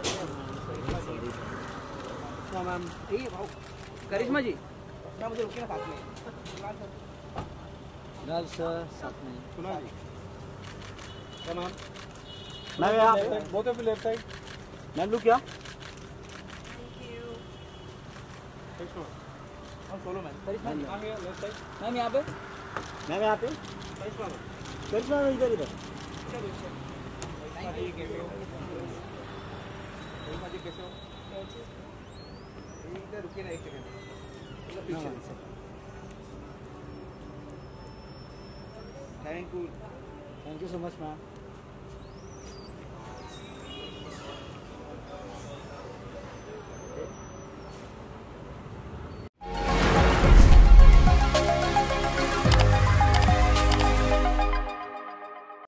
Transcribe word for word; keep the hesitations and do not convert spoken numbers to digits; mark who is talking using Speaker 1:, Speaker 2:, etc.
Speaker 1: ma'am ये करिश्मा जी क्या मुझे रुकिए ना साथ में
Speaker 2: लाल सर साथ में
Speaker 1: सुना जी क्या मैम
Speaker 2: मैम यहाँ
Speaker 1: both of left side
Speaker 2: ma'am look क्या
Speaker 1: solo ma'am Karishma ji left side
Speaker 2: ma'am यहाँ पे मैम यहाँ पे
Speaker 1: करिश्मा
Speaker 2: करिश्मा मैम इधर इधर
Speaker 1: कैसे हो करिश्मा जी कैसे हो इधर रुकिए ना एक second thank you
Speaker 2: thank you so much ma'am